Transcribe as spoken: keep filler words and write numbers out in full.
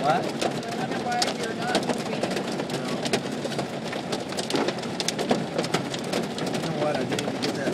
What? I wonder why you're not moving. No. You know what? I didn't even get that